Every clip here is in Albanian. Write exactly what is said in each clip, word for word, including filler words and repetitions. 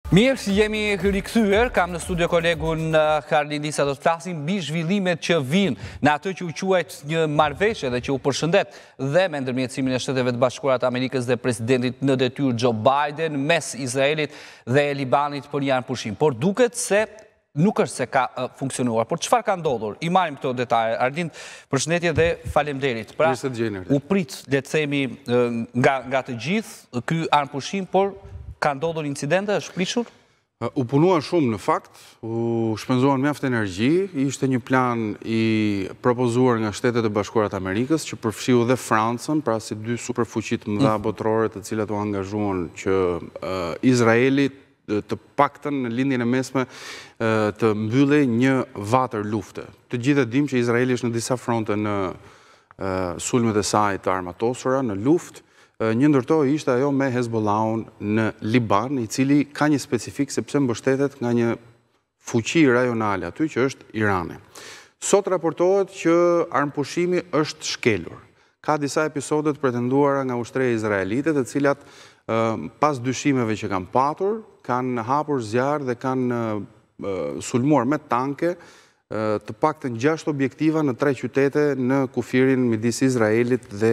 Mirë, si jemi rikthyer, kam në studio kolegun Karlin Lisa, do të flasim mbi zhvillimet që vinë në atë që u quajt një marrëveshje dhe që u përshëndet dhe me ndërmjetësimin e Shteteve të Bashkuara të Amerikës dhe presidentit në detyrë Joe Biden mes Izraelit dhe Libanit për një anëpushim. Por duket se nuk është se ka funksionuar. Por çfarë ka ndodhur? I marrim këto detaje. Arlind, përshëndetje dhe faleminderit. Pra, u prit, le të themi, nga nga të gjithë ky anëpushim, por ka ndodhur incidente, është prishur? U punua shumë në fakt, u shpenzuan mjaft energji, ishte një plan i propozuar nga Shtetet e Bashkuara të Amerikës që përfshiu dhe Francën, pra si dy superfuqit mëdha botërore të cilat u angazhuan që Izraeli të paktën në lindjen e mesme të mbyllej një vatër lufte. Të gjithë e dim që Izraeli është në disa fronte në sulmet e saj të armatosura, në luftë. Një ndërto ishte ajo me Hezbollahun në Liban, i cili ka një specifik sepse mbështetet nga një fuqi rajonale aty që është Irani. Sot raportohet që armëpushimi është shkelur. Ka disa episodet pretenduara nga ushtria izraelite, të cilat pas dyshimeve që kanë patur, kanë hapur zjarr dhe kanë sulmuar me tanke të paktën gjashtë objektiva në tre qytete në kufirin midis Izraelit dhe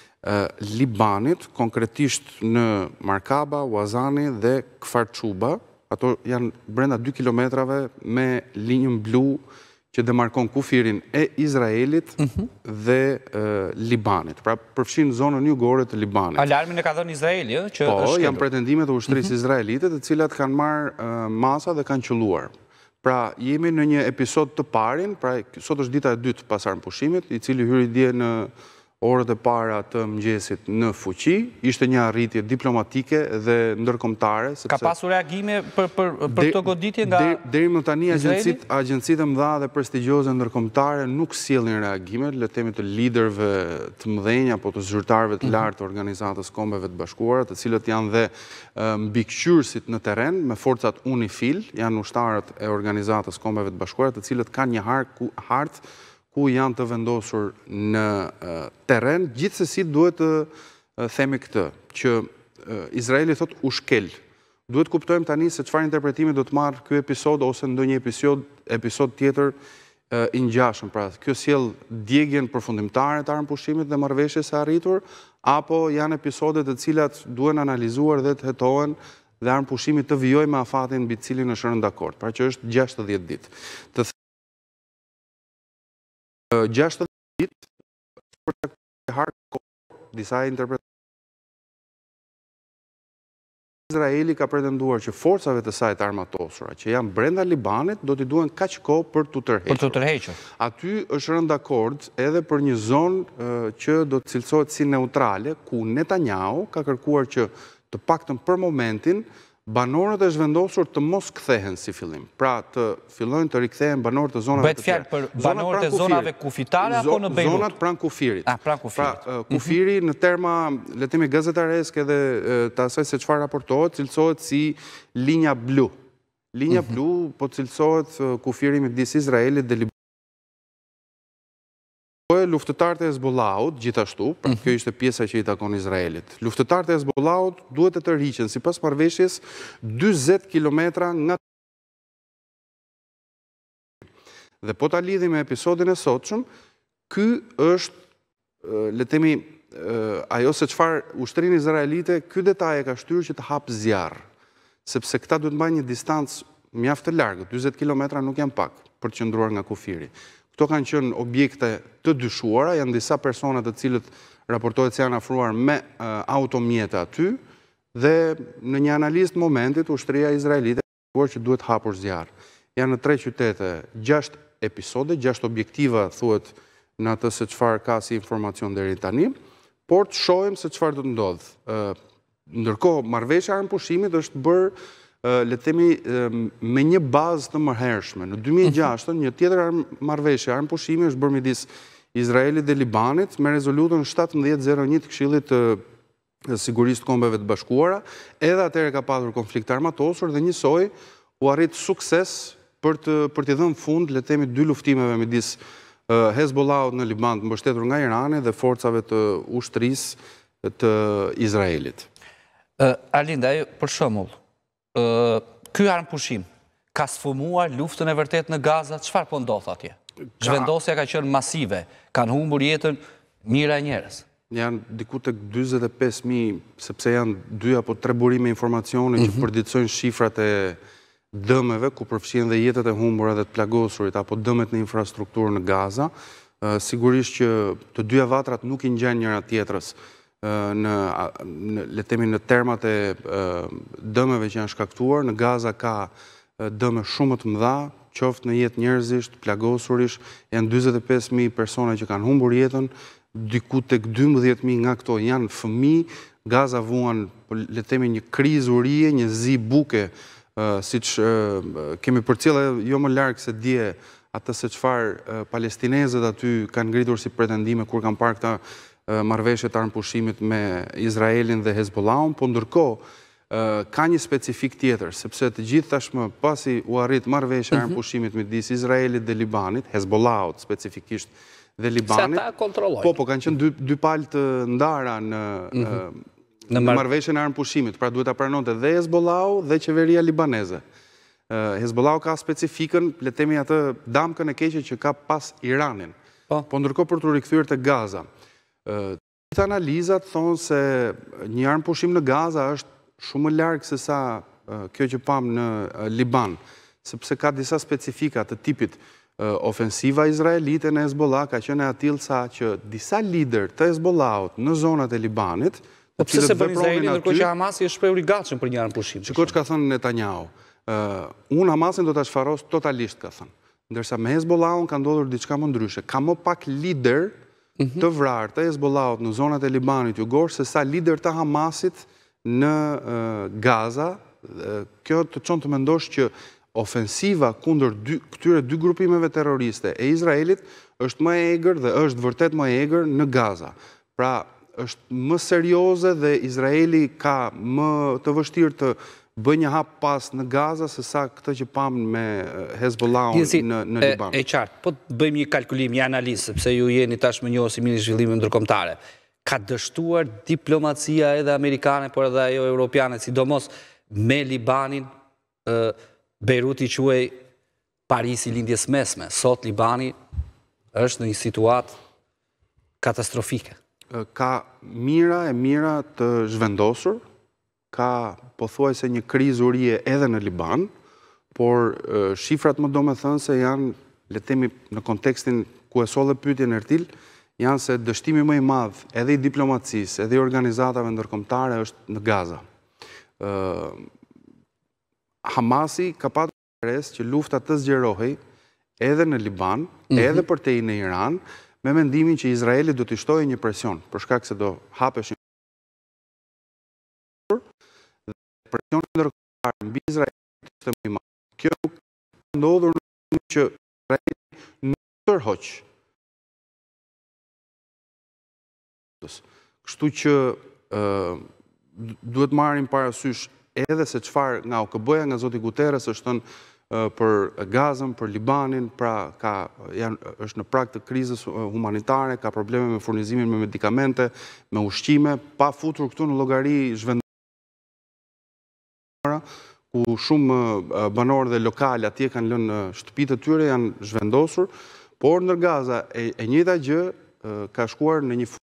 Libanit, konkretisht në Markaba, Wazani dhe Kfar Quba. Ato janë brenda dy kilometrave me linjën blu që demarkon kufirin e Izraelit dhe Libanit. Pra përfshin zonën jugore të Libanit. Alarmin e ka dhënë Izraeli, që po, është janë pretendimet e ushtrisë izraelite, të cilat kanë marrë masa dhe kanë qelluar. Pra, jemi në një episod të parin, pra sot është dita e dytë pas armëpushimit, i cili hyri dje në orët e para të mëngjesit në fuqi, ishte një arritje diplomatike dhe ndërkombëtare. Ka pasur reagime për këtë goditje nga Izraeli? Deri më tani agjencitë mëdha dhe prestigjioze ndërkombëtare nuk sjellin reagime, le të themi të liderëve të mëdhenj apo të zyrtarëve të lartë të Organizatës Kombeve të Bashkuara, të cilët janë dhe mbikëqyrësit në terren me forcat UNIFIL, janë ushtarët e Organizatës Kombeve të Bashkuara, të cilët kanë një hartë ku janë të vendosur në terren. Gjithsesi duhet të themi këtë, që Izraeli thot u shkel. Duhet kuptojmë tani se çfarë interpretimi do të marrë ky episod ose ndonjë episod episod tjetër i ngjashëm. Pra, kjo sjell djegjen përfundimtare të armëpushimit dhe marrëveshjes së arritur, apo janë episode të cilat duhen analizuar dhe të hetohen dhe armëpushimi të vijojë me afatin mbi të cilin është rënë dakord, pra që është gjashtëdhjetë ditë. Të gjashtëdhjetë ditë, për të hardcore, disa interpretatë. Izraeli ka pretenduar që forcave të saj të armatosura, që janë brenda Libanit, do t'i duhen kaq kohë për t'u tërhequr. Për t'u tërhequr. Aty është rënë dakord edhe për një zonë që do të cilësohet si neutrale, ku Netanyahu ka kërkuar që të paktën për momentin banorët e zhvendosur të mos kthehen si fillim. Pra të fillojnë të rikthehen banorët e zonave të tjera. Bëhet fjalë për banorët e zonave kufitare apo në Beirut? Zonat pranë kufirit. Ah, pranë kufirit. Pra kufiri në terma, le të themi gazetareske dhe të asaj se çfarë raportohet, cilësohet si linja blu. Linja blu po cilësohet kufiri midis Izraelit dhe Libanit. Luftëtarët e Hezbollahut, gjithashtu, pra kjo ishte pjesa që i takon Izraelit. Luftëtarët e Hezbollahut duhet të tërhiqen sipas marrëveshjes dyzet kilometra nga. Dhe po ta lidhim me episodin e sotshëm, ky është, le të themi, ajo se çfarë ushtrinë izraelite, ky detaj e ka shtyrë që të hapë zjarr, sepse këta duhet mbajnë një distancë mjaft të largët, dyzet kilometra nuk janë pak për të qëndruar nga kufiri. Këto kanë qenë objekte të dyshuara, janë disa persona të cilët raportohet se janë afruar me automjete aty, dhe në një analizë të momentit, ushtria izraelite ka thënë që duhet hapur zjarr. Janë në tre qytete, gjashtë episode, gjashtë objektiva thuhet në atë se çfarë ka si informacion deri tani, por të shohim se çfarë do të ndodhë. Ndërkohë, marrëveshja e armëpushimit është bërë, le të themi, me një bazë të mëhershme. Në dy mijë e gjashtë, një tjetër marrëveshje armëpushimi është bërë midis Izraelit dhe Libanit me rezolutën shtatëmbëdhjetë zero një të Këshillit të Sigurisë të Kombeve të Bashkuara. Edhe atëherë ka pasur konflikt armatosur dhe njësoj u arrit sukses për të për t'i dhënë fund, le të themi, dy luftimeve midis Hezbollahut në Liban, mbështetur nga Irani, dhe forcave të ushtrisë të Izraelit. Arlind, për shembull, ky armpushim ka sfumuar luftën e vërtet në Gaza, çfarë po ndodh atje? Zhvendosja ka qenë masive, kanë humbur jetën mijëra njerëz. Janë diku tek dyzet e pesë mijë, sepse janë dy apo tre burime informacioni që përditësojnë shifrat e dëmeve, ku përfshihen dhe jetët e humbura dhe të plagosurit, apo dëmet në infrastrukturë në Gaza. Sigurisht që të dyja vatrat nuk i ngjan njëra tjetrës në, le të themi, në termat e dëmeve që janë shkaktuar. Në Gaza ka dëme shumë të mëdha, qoftë në jetë njerëzisht, plagosurish, janë dyzet e pesë mijë persona që kanë humbur jetën, diku tek dymbëdhjetë mijë nga këto janë fëmijë. Gaza vuan, le të themi, një krizë urie, një zi buke, siç kemi përcjellë jo më larg se dje atë se çfarë palestinezët aty kanë ngritur si pretendime kur kanë parë këta marrëveshje të armpushimit me Izraelin dhe Hezbollahun, po ndërkohë ka një specifik tjetër, sepse të gjithë tashmë pasi u arrit marrëveshja e armpushimit midis Izraelit dhe Libanit, Hezbollahut specifikisht dhe Libanit. Se ata kontrollojnë. Po, po kanë qenë dy, dy palë të ndara në, në marrëveshjen e armpushimit, pra duhet ta pranonte dhe Hezbollahu dhe qeveria libaneze. Hezbollahu ka specifikën, le të themi atë damkën e keqe që ka pas Iranin. Po, po ndërkohë për të rikthyer te Gaza. Gjithë analizat thonë se një armpushim në Gaza është shumë më larg se sa kjo që pam në Liban, sepse ka disa specifika të tipit. Ofensiva izraelite në Hezbollah ka qenë e atill sa që disa lider të Hezbollahut në zonat e Libanit, po pse se bën Izraeli ndërkohë që Hamasi është shprehur i gatshëm për një armpushim? Shikoj çka thënë Netanyahu. Unë Hamasin do ta shfaros totalisht, ka thënë. Ndërsa me Hezbollahun ka ndodhur diçka më ndryshe. Ka më pak lider të vrarë të Hezbollahut në zonat e Libanit jugor se sa lider të Hamasit në Gaza. Kjo të çon të mendosh që ofensiva kundër këtyre dy grupimeve terroriste e Izraelit është më e egër dhe është vërtet më e egër në Gaza. Pra, është më serioze dhe Izraeli ka më të vështirë të bëjë një hap pas në Gaza se sa këtë që pam me Hezbollahun në, në Liban. E, e qartë, po të bëjmë një kalkulim, një analizë, sepse ju jeni tashmë njohësimi në zhvillime ndërkombëtare. Ka dështuar diplomacia edhe amerikane, por edhe ajo europiane, sidomos me Libanin, Beiruti quaj Parisi lindjes mesme. Sot Libani është në një situatë katastrofike. Ka mira e mira të zhvendosur, ka pothuajse një krizë urie edhe në Liban, por shifrat më domethënëse janë, le të themi në kontekstin ku e solle pyetjen Ertil, janë se dështimi më i madh edhe i diplomacisë, edhe i organizatave ndërkombëtare është në Gaza. Hamasi ka patur interes që lufta të zgjerohej edhe në Liban, edhe përtej në Iran, me mendimin që Izraeli do të shtojë një presion, për shkak se do hapeshin dhe presioni ndërkombëtar mbi Izrael ishte më i madh. Kjo nuk ka ndodhur në që Izraeli nuk tërhoq. Kështu që duhet marrim parasysh edhe se çfarë nga U K B-ja, nga zoti Guterres është thënë për Gazën, për Libanin, pra ka, janë, është në prag të krizës humanitare, ka probleme me furnizimin me medikamente, me ushqime, pa futur këtu në llogari zhvendosur, ku shumë banorë dhe lokale atje kanë lënë shtëpitë e tyre, janë zhvendosur, por në Gaza e, e njëjta gjë ka shkuar në një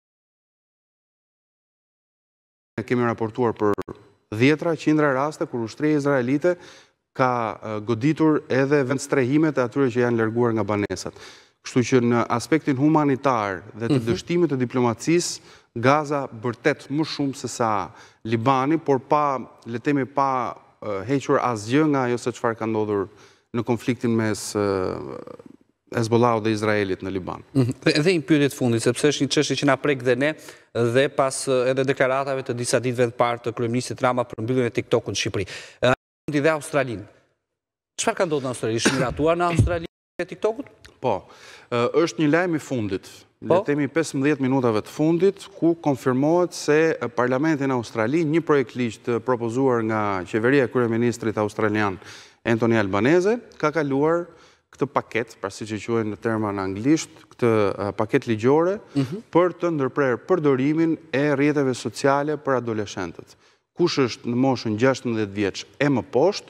kemi raportuar për dhjetra, qindra raste kur ushtria izraelite ka goditur edhe vendstrehimet e atyre që janë larguar nga banesat. Kështu që në aspektin humanitar dhe të dështimit të diplomacisë, Gaza bërtet më shumë se sa Libani, por pa, le të themi, pa hequr asgjë nga ajo se çfarë ka ndodhur në konfliktin mes Hezbollahu dhe Izraelit në Liban. Edhe një pyetje të fundit, sepse është një çështje që na prek dhe ne, dhe pas edhe deklaratave të disa ditëve të parë të kryeministit Rama për mbylljen e TikTokut në Shqipëri. Dhe Australinë. Çfarë ka ndodhur në Australi? Është miratuar në Australi e TikTokut? Po, është një lajm i fundit. Le të themi pesëmbëdhjetë minutave të fundit, ku konfirmohet se Parlamenti në Australi, një projekt ligj të propozuar nga qeveria e kryeministrit australian Anthony Albanese, ka kaluar këtë paket, pra siç e quajnë në terma në anglisht, këtë paket ligjore për të ndërprerë përdorimin e rrjeteve sociale për adoleshentët. Kush është në moshën gjashtëmbëdhjetë vjeç e më poshtë,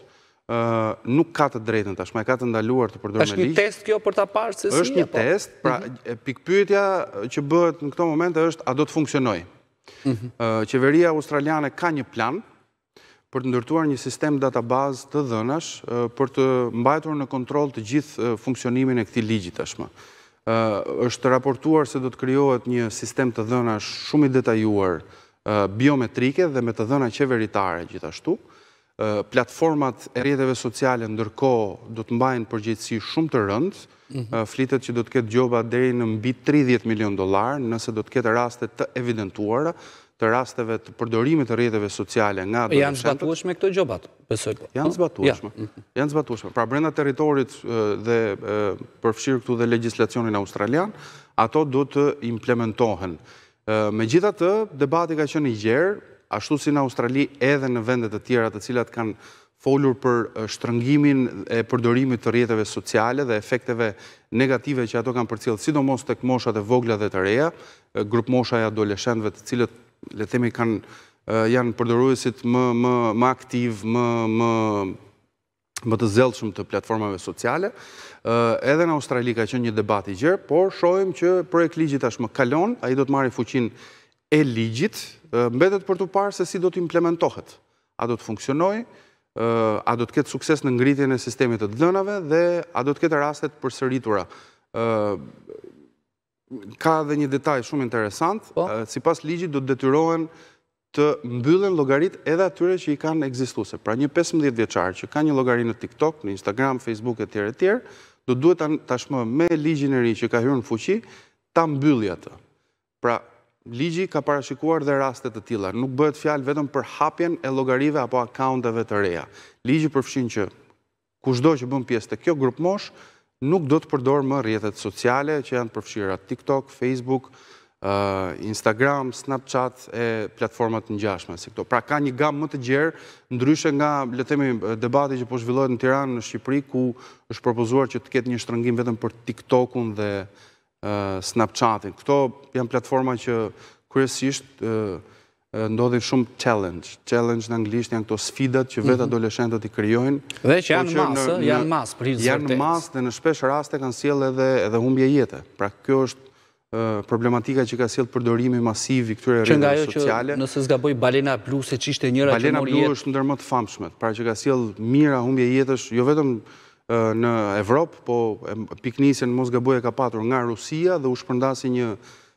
nuk ka të drejtën tashmë, ka të ndaluar të përdorë me ligj. Është një test kjo për ta parë se si? Është një test, pra pikpyetja që bëhet në këto momente është a do të funksionojë. Qeveria australiane ka një plan për të ndërtuar një sistem database të dhënash për të mbajtur në kontroll të gjithë funksionimin e këtij ligji tashmë. Është raportuar se do të krijohet një sistem të dhënash shumë i detajuar biometrike dhe me të dhëna qeveritare gjithashtu. Platformat e rrjeteve sociale ndërkohë do të mbajnë përgjegjësi shumë të rëndë, flitet që do të ketë gjoba deri në mbi tridhjetë milion dollar, nëse do të ketë raste të evidentuara, të rasteve të përdorimit të rrjeteve sociale nga adoleshentët. Janë zbatueshme këto gjobat, besoj po. Janë zbatueshme. Janë zbatueshme. Pra brenda territorit dhe përfshirë këtu dhe legjislacionin australian, ato do të implementohen. Megjithatë, debati ka qenë i gjerë, ashtu si në Australi edhe në vendet të tjera të cilat kanë folur për shtrëngimin e përdorimit të rrjeteve sociale dhe efekteve negative që ato kanë përcjellë, sidomos tek moshat e vogla dhe të reja, grup mosha e adoleshentëve të cilët, le të themi, kanë janë përdoruesit më më më aktiv, më më më të zellshëm të platformave sociale. Edhe në Australi ka qenë një debat i gjerë, por shohim që projekt ligji tashmë kalon, ai do të marrë fuqinë e ligjit, mbetet për të parë se si do të implementohet. A do të funksionojë, a do të ketë sukses në ngritjen e sistemit të dhënave dhe a do të ketë raste të përsëritura. Ka edhe një detaj shumë interesant, sipas ligjit do të detyrohen të mbyllen llogaritë edhe atyre që i kanë ekzistuese. Pra një pesëmbëdhjetë vjeçar që ka një llogari në TikTok, në Instagram, Facebook etj etj, do duhet tashmë me ligjin e ri që ka hyrë në fuqi ta mbylli atë. Pra ligji ka parashikuar dhe raste të tilla. Nuk bëhet fjalë vetëm për hapjen e llogarive apo akaunteve të reja. Ligji përfshin që kushdo që bën pjesë të kjo grup mosh nuk do të përdor më rrjetet sociale që janë përfshira TikTok, Facebook, Instagram, Snapchat e platformat ngjashme si këto. Pra ka një gamë më të gjerë, ndryshe nga, le të themi, debati që po zhvillohet në Tiranë, në Shqipëri, ku është propozuar që të ketë një shtrëngim vetëm për TikTokun dhe Snapchatin. Këto janë platforma që kryesisht ndodhin shumë challenge. Challenge në anglisht janë këto sfidat që vetë adoleshentët i krijojnë. Dhe që janë masë, janë masë për hirë zërtes. Janë masë dhe në shpesh raste kanë sjellë edhe humbje jete. Pra kjo është problematika që ka sjellë përdorimi masiv i këtyre rrjeteve sociale. Që nga jo që nëse zgaboj Balena Blu se ç'ishte njëra që Balena mori jetë. Blu është ndër më të famshmet, pra që ka sjellë mira humbje jetësh, jo vetëm në Evropë, po piknisjen mos gaboj e ka patur nga Rusia dhe u shpërnda si një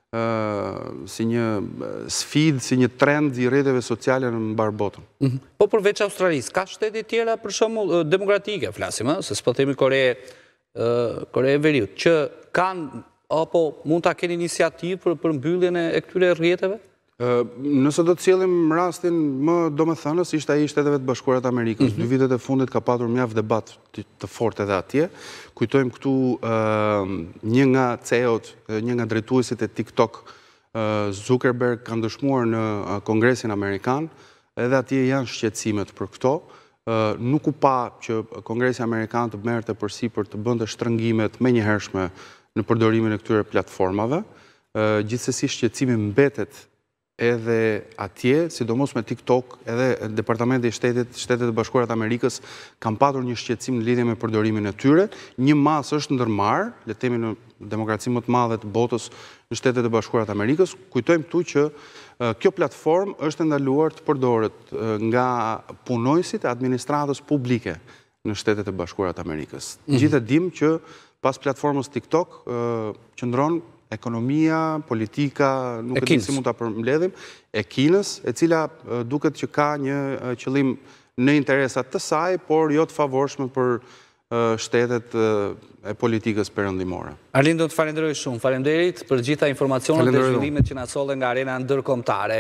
si një sfidë, si një trend i rrjeteve sociale në mbar botën. Po përveç Australisë, ka shtete tjera për shembull demokratike, flasim, se s'po themi Kore Kore e Veriut, që kanë apo mund ta kenë iniciativë për mbylljen e këtyre rrjeteve? Nëse do të sjellim rastin më domethënës, ishte ai i Shteteve të Bashkuara të Amerikës. Dy vitet e fundit ka patur mjaft debat të fortë edhe atje. Kujtojmë këtu një nga C E O-t, një nga drejtuesit e TikTok, Zuckerberg, kanë dëshmuar në Kongresin Amerikan, edhe atje janë shqetësimet për këto. Nuk u pa që Kongresi Amerikan të merrte përsipër të bënte shtrëngimet menjëhershme në përdorimin e këtyre platformave. Gjithsesi shqetësimi mbetet edhe atje, sidomos me TikTok, edhe Departamenti i Shtetit, Shtetet e Bashkuara të Amerikës kanë patur një shqetësim në lidhje me përdorimin e tyre. Një masë është ndërmarrë, le të themi në demokracinë më të madhe të botës në Shtetet e Bashkuara të Amerikës. Kujtojmë këtu që kjo platformë është ndaluar të përdoret nga punojësit e administratës publike në Shtetet e Bashkuara të Amerikës. Gjithë e dim që pas platformës TikTok qëndron ekonomia, politika, nuk e di si mund ta përmbledhim, e Kinës, e cila duket që ka një qëllim në interesat të saj, por jo të favorshme për shtetet e politikës perëndimore. Arlind, do të falenderoj shumë. Faleminderit për gjitha informacionet dhe zhvillimet që na sollen nga arena ndërkombëtare.